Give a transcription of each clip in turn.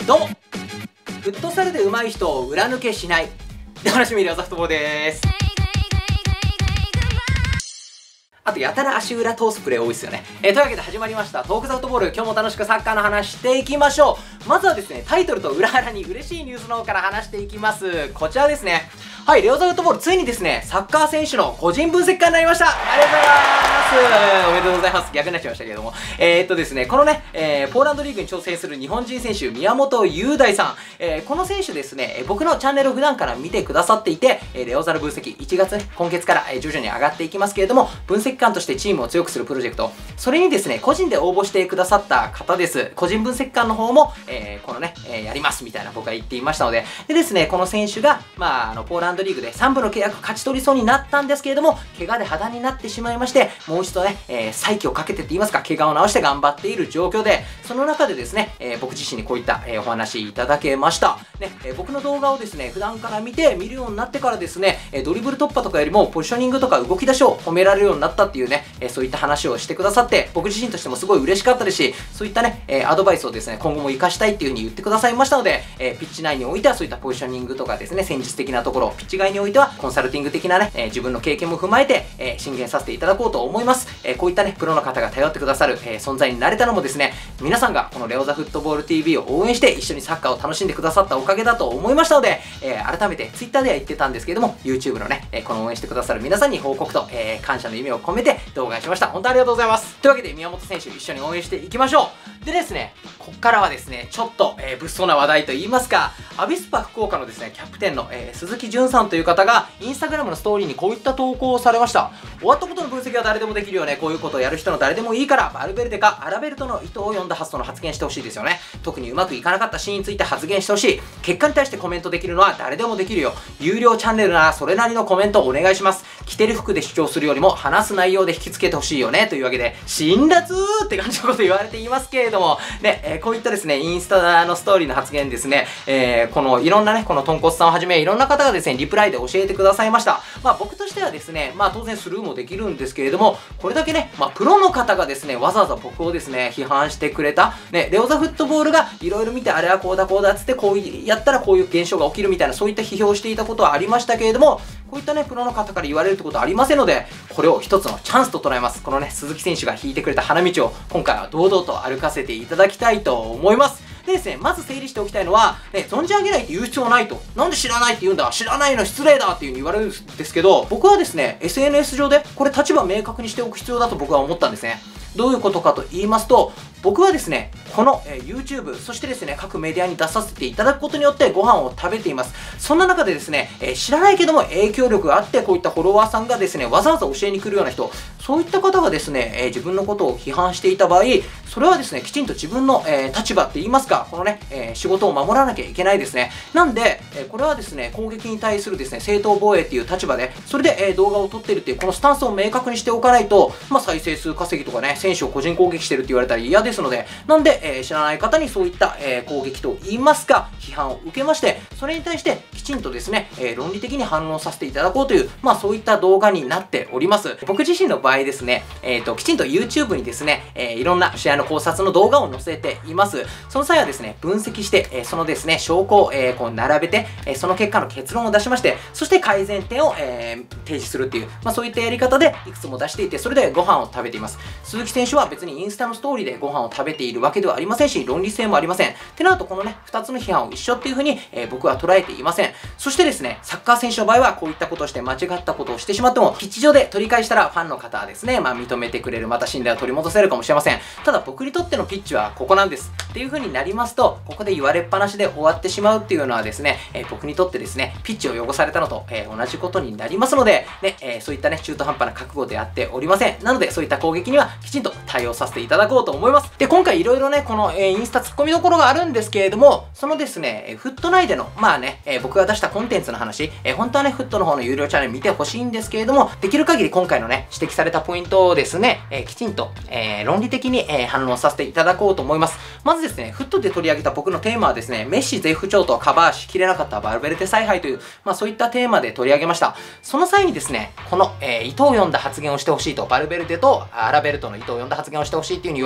どうも、フットサルで上手い人を裏抜けしないでおなじみレオザフットボールです。あとやたら足裏通すプレー多いですよね。というわけで始まりましたトークザフットボール。今日も楽しくサッカーの話していきましょう。まずはですね、タイトルと裏腹に嬉しいニュースの方から話していきます。こちらですね。はい、レオザフットボールついにですね、サッカー選手の個人分析会になりました。ありがとうございます。おめでとうございます。逆になっちゃいましたけれども。ですね、このね、ポーランドリーグに挑戦する日本人選手、宮本雄大さん。この選手ですね、僕のチャンネルを普段から見てくださっていて、レオザの分析、1月、今月から徐々に上がっていきますけれども、分析官としてチームを強くするプロジェクト、それにですね、個人で応募してくださった方です。個人分析官の方も、このね、やりますみたいな僕は言っていましたので、でですね、この選手が、ポーランドリーグで3部の契約勝ち取りそうになったんですけれども、怪我で破談になってしまいまして、もう一度ね、再起をかけてって言いますか、怪我を治して頑張っている状況で、その中でですね、僕自身にこういった、お話いただけました。ね、僕の動画をですね、普段から見るようになってからですね、ドリブル突破とかよりもポジショニングとか動き出しを褒められるようになったっていうね、そういった話をしてくださって、僕自身としてもすごい嬉しかったですし、そういったね、アドバイスをですね、今後も活かしたいっていう風に言ってくださいましたので、ピッチ内においてはそういったポジショニングとかですね、戦術的なところ、ピッチ外においてはコンサルティング的なね、自分の経験も踏まえて、進言させていただこうと思います。こういったね、プロの方が頼ってくださる、存在になれたのもですね、皆さんがこのレオザフットボール TV を応援して一緒にサッカーを楽しんでくださったおかげだと思いましたので、改めて Twitter では言ってたんですけれども、YouTube のね、この応援してくださる皆さんに報告と、感謝の意味を込めて動画にしました。本当にありがとうございます。というわけで宮本選手一緒に応援していきましょう。でですね、こっからはですね、ちょっと、物騒な話題といいますか、アビスパ福岡のですね、キャプテンの、鈴木淳さんという方が、インスタグラムのストーリーにこういった投稿をされました。終わったことの分析は誰でもできるよね。こういうことをやる人の誰でもいいから、バルベルデかアラベルトの意図を読んだ発想の発言してほしいですよね。特にうまくいかなかったシーンについて発言してほしい。結果に対してコメントできるのは誰でもできるよ。有料チャンネルならそれなりのコメントお願いします。着てる服で主張するよりも話す内容で引きつけてほしいよね。というわけで、辛辣って感じのこと言われていますけれども、ね、こういったですね、インスタのストーリーの発言ですね、このいろんなね、このトンコツさんをはじめいろんな方がですね、リプライで教えてくださいました。僕としてはですね、当然スルーもできるんですけれども、これだけね、プロの方がですね、わざわざ僕をですね、批判してくれた、ね、レオザフットボールがいろいろ見て、あれはこうだこうだっつって、こうやったらこういう現象が起きるみたいな、そういった批評をしていたことはありましたけれども、こういったね、プロの方から言われるってことはありませんので、これを一つのチャンスと捉えます。このね、鈴木選手が引いてくれた花道を、今回は堂々と歩かせていただきたいと思います。でですね、まず整理しておきたいのは、存じ上げないって言う必要はないと。なんで知らないって言うんだ、知らないの失礼だっていう風に言われるんですけど、僕はですね、SNS 上でこれ立場明確にしておく必要だと僕は思ったんですね。どういうことかと言いますと、僕はですね、この、YouTube、そしてですね、各メディアに出させていただくことによってご飯を食べています。そんな中でですね、知らないけども影響力があって、こういったフォロワーさんがですね、わざわざ教えに来るような人、そういった方がですね、自分のことを批判していた場合、それはですね、きちんと自分の、立場って言いますか、このね、仕事を守らなきゃいけないですね。なんで、これはですね、攻撃に対するですね、正当防衛っていう立場で、それで、動画を撮ってるっていう、このスタンスを明確にしておかないと、再生数稼ぎとかね、選手を個人攻撃してるって言われたら嫌ですので、なんで、知らない方にそういった、攻撃と言いますか、批判を受けまして、それに対してきちんとですね、論理的に反論させていただこうという、そういった動画になっております。僕自身の場合ですね、きちんと YouTube にですね、いろんな試合の考察の動画を載せています。その際はですね、分析して、そのですね、証拠を、こう並べて、その結果の結論を出しまして、そして改善点を、提示するっていう、そういったやり方でいくつも出していて、それでご飯を食べています。鈴木選手は別にインスタのストーリーでご飯を食べているわけではありませんし、論理性もありません。ってなると、このね、2つの批判を一緒っていう風に、僕は捉えていません。そしてですね、サッカー選手の場合はこういったことをして間違ったことをしてしまっても、ピッチ上で取り返したらファンの方はですね、認めてくれる、また信頼を取り戻せるかもしれません。ただ僕にとってのピッチはここなんです。っていう風になりますと、ここで言われっぱなしで終わってしまうっていうのはですね、僕にとってですね、ピッチを汚されたのと、同じことになりますので、ね、そういったね、中途半端な覚悟でやっておりません。なので、そういった攻撃にはきちんと対応させていただこうと思います。で、今回いろいろね、この、インスタ突っ込みどころがあるんですけれども、そのですね、フット内での、僕が出したコンテンツの話、本当はね、フットの方の有料チャンネル見てほしいんですけれども、できる限り今回のね、指摘されたポイントをですね、きちんと、論理的に、反論させていただこうと思います。まずですね、フットで取り上げた僕のテーマはですね、メッシ絶不調とカバーしきれなかったバルベルデ采配という、そういったテーマで取り上げました。その際にですね、この、意図を読んだ発言をしてほしいと、バルベルデとアラベルトの意図を読んだ発言をしてほしいっていう風に言われてるんですけ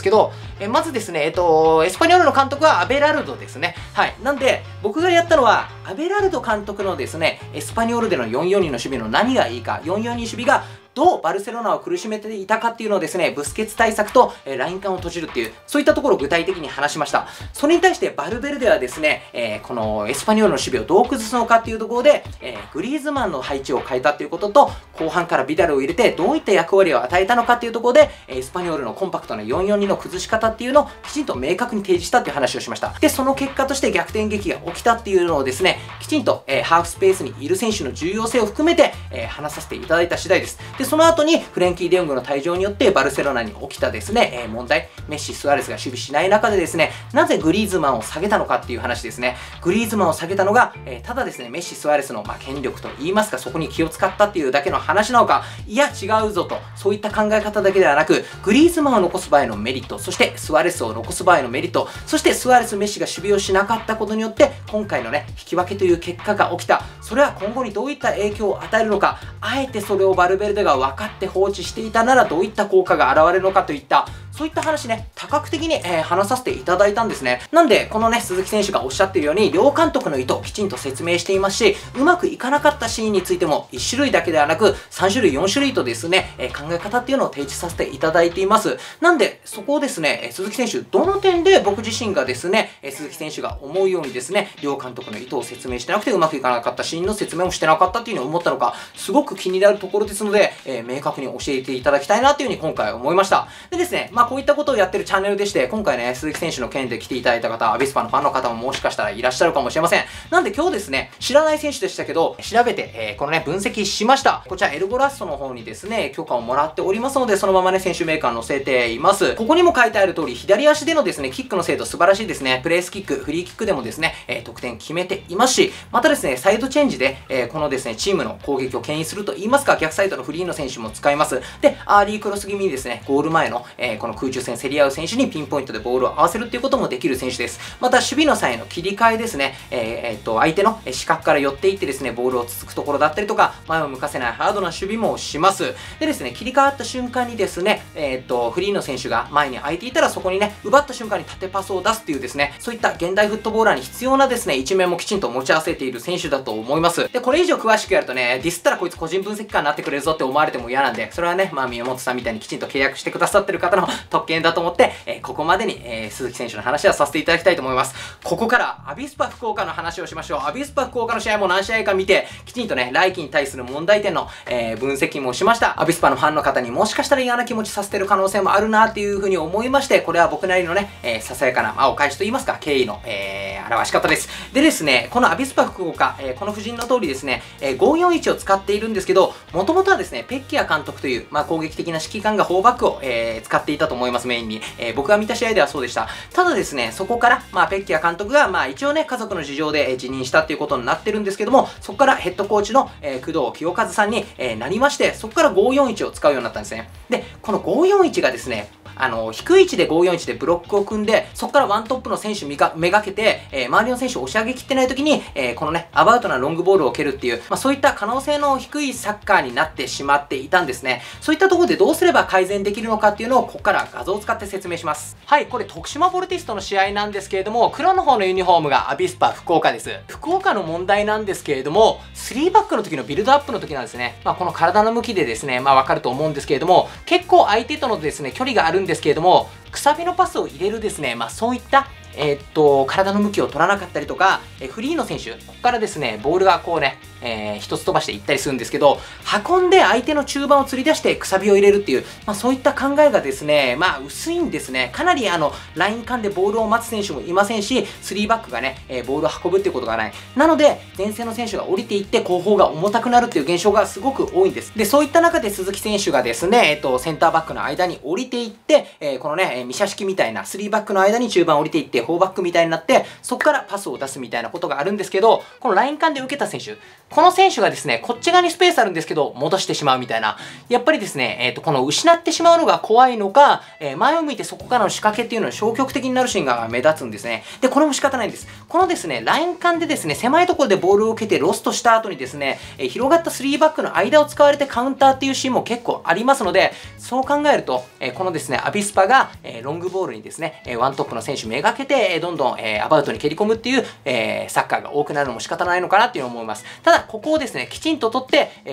けど、まずですね、エスパニョールの監督はアベラルドですね。はい。なんで、僕がやったのは、アベラルド監督のですね、エスパニョールでの4-4-2の守備の何がいいか、4-4-2守備がどうバルセロナを苦しめていたかっていうのをですね、ブスケツ対策と、ライン間を閉じるっていう、そういったところを具体的に話しました。それに対してバルベルデはですね、このエスパニョールの守備をどう崩すのかっていうところで、グリーズマンの配置を変えたっていうことと、後半からビダルを入れてどういった役割を与えたのかっていうところで、エスパニョールのコンパクトな4-4-2の崩し方っていうのをきちんと明確に提示したっていう話をしました。で、その結果として逆転劇が起きたっていうのをですね、きちんと、ハーフスペースにいる選手の重要性を含めて、話させていただいた次第です。で、その後にフレンキー・デヨングの退場によってバルセロナに起きたですね、問題、メッシ、スアレスが守備しない中でですね、なぜグリーズマンを下げたのかっていう話ですね。グリーズマンを下げたのが、ただですね、メッシ、スアレスの、権力と言いますか、そこに気を使ったっていうだけの話なのか、いや違うぞと、そういった考え方だけではなく、グリーズマンを残す場合のメリット、そしてスアレスを残す場合のメリット、そしてスアレス、メッシが守備をしなかったことによって、今回のね、引き分けという結果が起きた。それは今後にどういった影響を与えるのか、あえてそれをバルベルデが分かって放置していたならどういった効果が現れるのかといった、そういった話ね、多角的に、話させていただいたんですね。なんで、このね、鈴木選手がおっしゃっているように、両監督の意図をきちんと説明していますし、うまくいかなかったシーンについても、1種類だけではなく、3種類、4種類とですね、考え方っていうのを提示させていただいています。なんで、そこをですね、鈴木選手、どの点で僕自身がですね、鈴木選手が思うようにですね、両監督の意図を説明してなくて、うまくいかなかったシーンの説明をしてなかったっていうふうに思ったのか、すごく気になるところですので、明確に教えていただきたいなっていうふうに今回思いました。でですね、こういったことをやってるチャンネルでして、今回ね、鈴木選手の件で来ていただいた方、アビスパのファンの方ももしかしたらいらっしゃるかもしれません。なんで今日ですね、知らない選手でしたけど、調べて、このね、分析しました。こちらエルゴラッソの方にですね、許可をもらっておりますので、そのままね、選手名鑑載せています。ここにも書いてある通り、左足でのですね、キックの精度素晴らしいですね。プレースキック、フリーキックでもですね、得点決めていますし、またですね、サイドチェンジで、このですね、チームの攻撃を牽引すると言いますか、逆サイドのフリーの選手も使います。で、アーリークロス気味にですね、ゴール前の、この空中戦競り合う選手にピンポイントでボールを合わせるっていうこともできる選手です。また、守備の際の切り替えですね、相手の死角から寄っていってですね、ボールをつつくところだったりとか、前を向かせないハードな守備もします。でですね、切り替わった瞬間にですね、フリーの選手が前に空いていたら、そこにね、奪った瞬間に縦パスを出すっていうですね、そういった現代フットボーラーに必要なですね、一面もきちんと持ち合わせている選手だと思います。で、これ以上詳しくやるとね、ディスったらこいつ個人分析家になってくれるぞって思われても嫌なんで、それはね、宮本さんみたいにきちんと契約してくださってる方の特権だと思って、ここまでに、鈴木選手の話はさせていただきたいと思います。ここからアビスパ福岡の話をしましょう。アビスパ福岡の試合も何試合か見て、きちんとね、来季に対する問題点の、分析もしました。アビスパのファンの方にもしかしたら嫌な気持ちさせてる可能性もあるなっていうふうに思いまして、これは僕なりのね、ささやかな、お返しと言いますか、敬意の、表し方です。でですね、このアビスパ福岡、この布陣の通りですね、541を使っているんですけど、もともとはですね、ペッキア監督という、攻撃的な指揮官が4バックを、使っていたと思います、メインに。僕が見た試合ではそうでした。ただですね、そこから、ペッキア監督が、一応ね、家族の事情で、辞任したっていうことになってるんですけども、そこからヘッドコーチの、工藤清和さんに、なりまして、そこから541を使うようになったんですね。で、この541がですね、低い位置で541でブロックを組んで、そこからワントップの選手めがけて、周りの選手を押し上げきってない時に、このね、アバウトなロングボールを蹴るっていう、そういった可能性の低いサッカーになってしまっていたんですね。そういったところでどうすれば改善できるのかっていうのを、ここから画像を使って説明します。はい、これ徳島ボルティストの試合なんですけれども、黒の方のユニフォームがアビスパ福岡です。福岡の問題なんですけれども、3バックの時のビルドアップの時なんですね。この体の向きでですね、わかると思うんですけれども、結構相手とのですね、距離があるんですけれども、くさびのパスを入れるですね、そういった体の向きを取らなかったりとか、フリーの選手、ここからですね、ボールがこうね、一つ飛ばしていったりするんですけど、運んで相手の中盤を釣り出してくさびを入れるっていう、そういった考えがですね、薄いんですね。かなりライン間でボールを待つ選手もいませんし、3バックがね、ボールを運ぶっていうことがない。なので、前線の選手が降りていって、後方が重たくなるっていう現象がすごく多いんです。で、そういった中で鈴木選手がですね、センターバックの間に降りていって、このね、ミシャ式みたいな3バックの間に中盤降りていって、 フォーバックみたいになって、そこからパスを出すみたいなことがあるんですけど、このライン間で受けた選手、この選手がですね、こっち側にスペースあるんですけど、戻してしまうみたいな。やっぱりですね、この失ってしまうのが怖いのか、前を向いてそこからの仕掛けっていうのは消極的になるシーンが目立つんですね。で、これも仕方ないんです。このですね、ライン間でですね、狭いところでボールを受けてロストした後にですね、広がった3バックの間を使われてカウンターっていうシーンも結構ありますので、そう考えると、このですね、アビスパが、ロングボールにですね、ワントップの選手めがけて、どんどん、アバウトに蹴り込むっていう、サッカーが多くなるのも仕方ないのかなっていうのを思います。ただ、ここをですね、きちんと取って、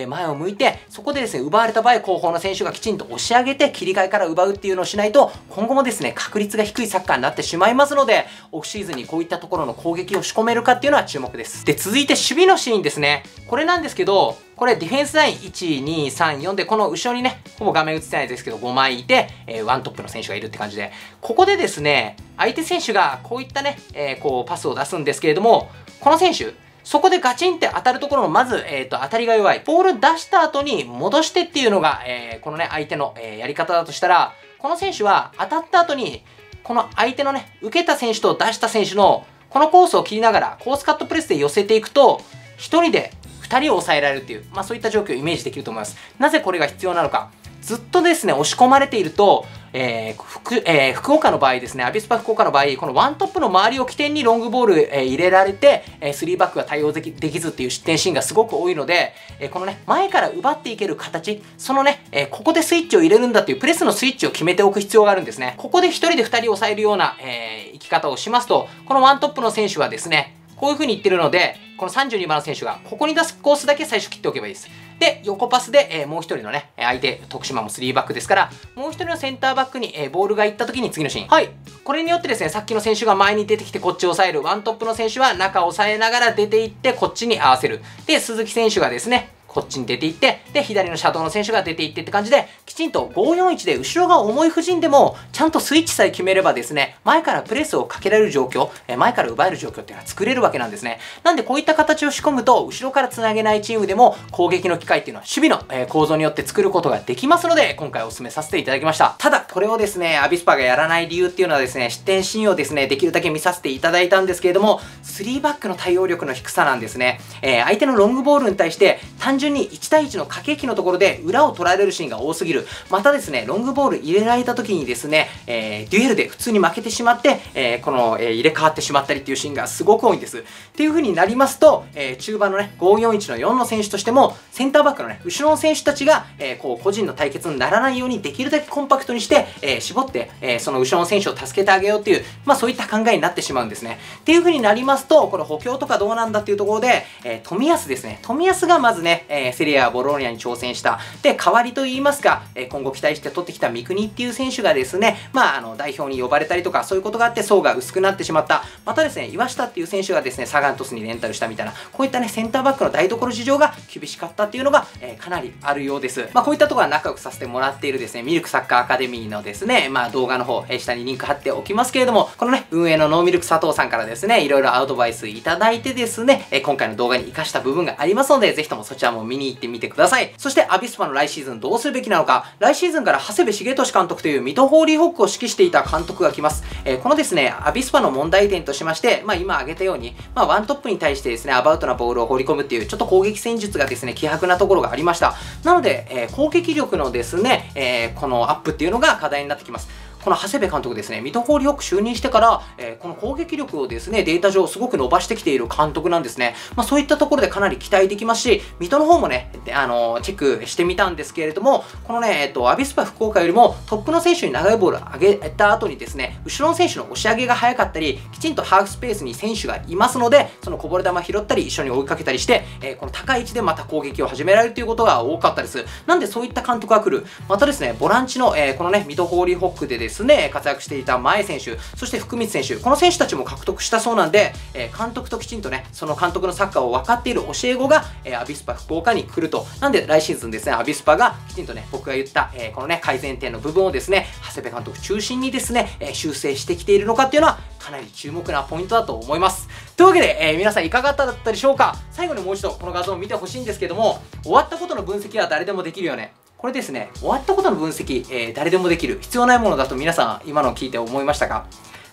前を向いて、そこでですね、奪われた場合、後方の選手がきちんと押し上げて、切り替えから奪うっていうのをしないと、今後もですね、確率が低いサッカーになってしまいますので、オフシーズンにこういったところの攻撃を仕込めるかっていうのは注目です。で、続いて守備のシーンですね。これなんですけど、これディフェンスライン1、2、3、4で、この後ろにね、ほぼ画面映ってないですけど、5枚いて、ワントップの選手がいるって感じで、ここでですね、相手選手がこういったね、こうパスを出すんですけれども、この選手、そこでガチンって当たるところのまず、当たりが弱い。ボール出した後に戻してっていうのが、このね、相手の、やり方だとしたら、この選手は当たった後に、この相手のね、受けた選手と出した選手の、このコースを切りながら、コースカットプレスで寄せていくと、1人で2人を抑えられるっていう、そういった状況をイメージできると思います。なぜこれが必要なのか。ずっとですね、押し込まれていると、福岡の場合ですね、アビスパ福岡の場合、このワントップの周りを起点にロングボール、入れられて、3バックが対応できずっていう失点シーンがすごく多いので、このね、前から奪っていける形、そのね、ここでスイッチを入れるんだっていうプレスのスイッチを決めておく必要があるんですね。ここで1人で2人を抑えるような、生き方をしますと、このワントップの選手はですね、こういう風に言ってるので、この32番の選手がここに出すコースだけ最初切っておけばいいです。で、横パスで、もう一人のね、相手、徳島も3バックですから、もう一人のセンターバックに、ボールが行った時に次のシーン。はい。これによってですね、さっきの選手が前に出てきてこっちを抑える。ワントップの選手は中を抑えながら出ていってこっちに合わせる。で、鈴木選手がですね、こっちに出ていって、で、左のシャドウの選手が出ていってって感じで、きちんと5-4-1で後ろが重い布陣でも、ちゃんとスイッチさえ決めればですね、前からプレスをかけられる状況、前から奪える状況っていうのは作れるわけなんですね。なんでこういった形を仕込むと、後ろから繋げないチームでも攻撃の機会っていうのは守備の構造によって作ることができますので、今回お勧めさせていただきました。ただ、これをですね、アビスパがやらない理由っていうのはですね、失点シーンをですね、できるだけ見させていただいたんですけれども、3バックの対応力の低さなんですね。相手のロングボールに対して、単純に1対1の駆け引きのところで裏を取られるシーンが多すぎる。またですね、ロングボール入れられた時にですね、デュエルで普通に負けてしまって、入れ替わってしまったりっていうシーンがすごく多いんです。っていう風になりますと、中盤のね、5-4-1の4の選手としても、センターバックのね、後ろの選手たちが、こう、個人の対決にならないようにできるだけコンパクトにして、絞って、その後ろの選手を助けてあげようっていう、そういった考えになってしまうんですね。っていう風になりますと、これ補強とかどうなんだっていうところで、冨安ですね。冨安がまずね、セリアボローニャに挑戦した。で、代わりと言いますか、今後期待して取ってきた三國っていう選手がですね、代表に呼ばれたりとか、そういうことがあって層が薄くなってしまった。またですね、岩下っていう選手がですね、サガン鳥栖にレンタルしたみたいな、こういったね、センターバックの台所事情が厳しかったっていうのが、かなりあるようです。こういったところは仲良くさせてもらっているですね、ミルクサッカーアカデミーのですね、動画の方、下にリンク貼っておきますけれども、このね、運営のノーミルク佐藤さんからですね、いろいろアドバイスいただいてですね、今回の動画に活かした部分がありますので、ぜひともそちらも見に行ってみてください。そして、アビスパの来シーズンどうするべきなのか、来シーズンから長谷部茂俊監督という水戸ホーリーホックを指揮していた監督が来ます。このですね、アビスパの問題点としまして、今挙げたように、ワントップに対してですね、アバウトなボールを放り込むっていう、ちょっと攻撃戦術がですね、希薄なところがありました。なので、攻撃力のですね、このアップっていうのが課題になってきます。この長谷部監督ですね、水戸ホーリーホック就任してから、この攻撃力をですね、データ上すごく伸ばしてきている監督なんですね。そういったところでかなり期待できますし、水戸の方もね、チェックしてみたんですけれども、このね、アビスパ福岡よりもトップの選手に長いボールを上げた後にですね、後ろの選手の押し上げが早かったり、きちんとハーフスペースに選手がいますので、そのこぼれ球拾ったり、一緒に追いかけたりして、この高い位置でまた攻撃を始められるということが多かったです。なんでそういった監督が来る。またですね、ボランチの、このね、水戸ホーリーホックでですね、活躍していた前選手、そして福光選手、この選手たちも獲得したそうなんで、監督ときちんとね、その監督のサッカーを分かっている教え子が、アビスパ福岡に来ると。なんで来シーズンですね、アビスパがきちんとね、僕が言った、このね、改善点の部分をですね、長谷部監督中心にですね、修正してきているのかっていうのは、かなり注目なポイントだと思います。というわけで、皆さんいかがだったでしょうか。最後にもう一度この画像を見てほしいんですけども、終わったことの分析は誰でもできるよね。これですね、終わったことの分析、誰でもできる、必要ないものだと皆さん今のを聞いて思いましたか？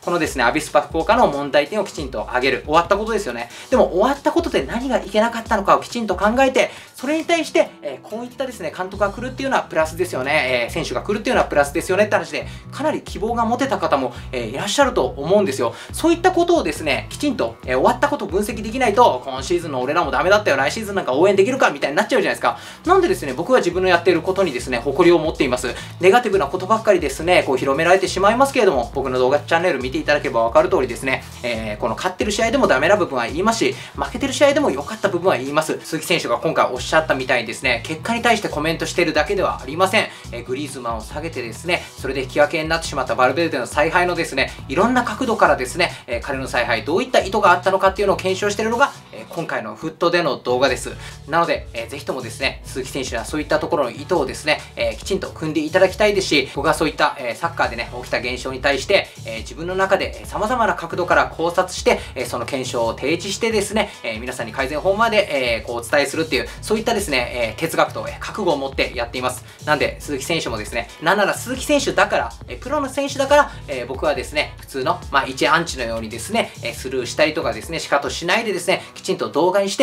このですね、アビスパ福岡の問題点をきちんと挙げる。終わったことですよね。でも終わったことで何がいけなかったのかをきちんと考えて、それに対して、こういったですね、監督が来るっていうのはプラスですよね。選手が来るっていうのはプラスですよねって話で、かなり希望が持てた方も、いらっしゃると思うんですよ。そういったことをですね、きちんと、終わったことを分析できないと、今シーズンの俺らもダメだったよ、来シーズンなんか応援できるかみたいになっちゃうじゃないですか。なんでですね、僕は自分のやっていることにですね、誇りを持っています。ネガティブなことばっかりですね、こう広められてしまいますけれども、僕の動画チャンネル見ていただければわかる通りですね、この勝ってる試合でもダメな部分は言いますし、負けてる試合でも良かった部分は言います。鈴木選手が今回おっしゃったみたいにですね、結果に対してコメントしているだけではありません。グリーズマンを下げてですね、それで引き分けになってしまったバルベルデの采配のですね、いろんな角度からですね、彼の采配どういった意図があったのかっていうのを検証しているのが、今回のフットでの動画です。なので、ぜひともですね、鈴木選手はそういったところの意図をですね、きちんと組んでいただきたいですし、僕はそういった、サッカーでね、起きた現象に対して、自分の中で様々な角度から考察して、その検証を提示してですね、皆さんに改善法まで、こうお伝えするっていう、そういったですね、哲学と覚悟を持ってやっています。なんで、鈴木選手もですね、なんなら鈴木選手だから、プロの選手だから、僕はですね、普通の、一アンチのようにですね、スルーしたりとかですね、仕方しないでですね、きちんと動画にして、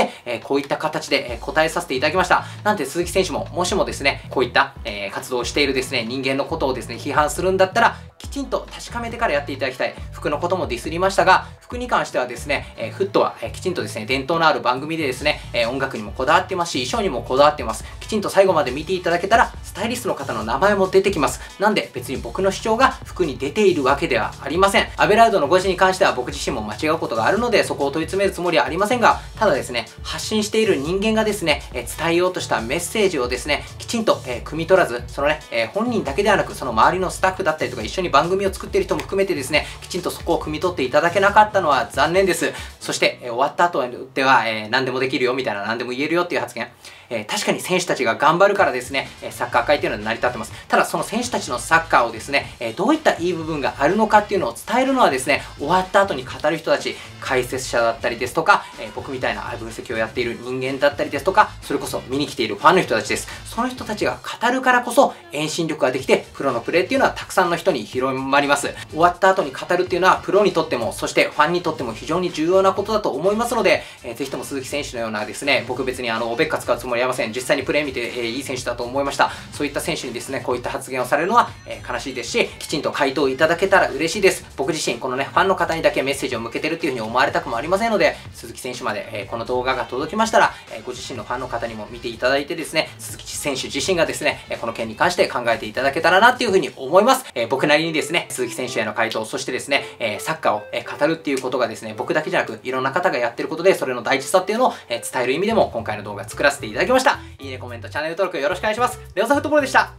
こういった形で、答えさせていただきました。なんで、鈴木選手も、もしもですね、こういった、活動をしているですね、人間のことをですね、批判するんだったら、きちんと確かめてからやっていただきたい。服のこともディスりましたが、服に関してはですね、フットは、きちんとですね、伝統のある番組でですね、音楽にもこだわってますし、衣装にもこだわってます。きちんと最後まで見ていただけたら、スタイリストの方の名前も出てきます。なんで、別に僕の主張が服に出ているわけではありません。アベラードの誤字に関しては僕自身も間違うことがあるので、そこを問い詰めるつもりはありませんが、ただですね、発信している人間がですね、伝えようとしたメッセージをですね、きちんと、汲み取らず、そのね、本人だけではなく、その周りのスタッフだったりとか、一緒に番組を作っている人も含めてですね、きちんとそこを汲み取っていただけなかったのは残念です。そして、終わった後では、何でもできるよみたいな、何でも言えるよっていう発言。確かに選手たちが頑張るからですね、サッカー界っていうのは成り立ってます。ただその選手たちのサッカーをですね、どういったいい部分があるのかっていうのを伝えるのはですね、終わった後に語る人たち、解説者だったりですとか、僕みたいな分析をやっている人間だったりですとか、それこそ見に来ているファンの人たちです。その人たちが語るからこそ遠心力ができて、プロのプレーっていうのはたくさんの人に広まります。終わった後に語るっていうのはプロにとっても、そしてファンにとっても非常に重要なことだと思いますので、ぜひとも鈴木選手のようなですね、僕別におべっか使うつもりはありません。実際にプレー見て、いい選手だと思いました。そういった選手にですね、こういった発言をされるのは、悲しいですし、きちんと回答いただけたら嬉しいです。僕自身、このね、ファンの方にだけメッセージを向けてるっていうふうに思われたくもありませんので、鈴木選手まで、この動画が届きましたら、ご自身のファンの方にも見ていただいてですね、鈴木選手自身がですね、この件に関して考えていただけたらなっていうふうに思います。僕なりにですね、鈴木選手への回答、そしてですね、サッカーを語るっていうことがですね、僕だけじゃなく、いろんな方がやってることで、それの大事さっていうのを伝える意味でも、今回の動画作らせていただきました。いいね、コメント、チャンネル登録よろしくお願いします。レオザフットボールでした。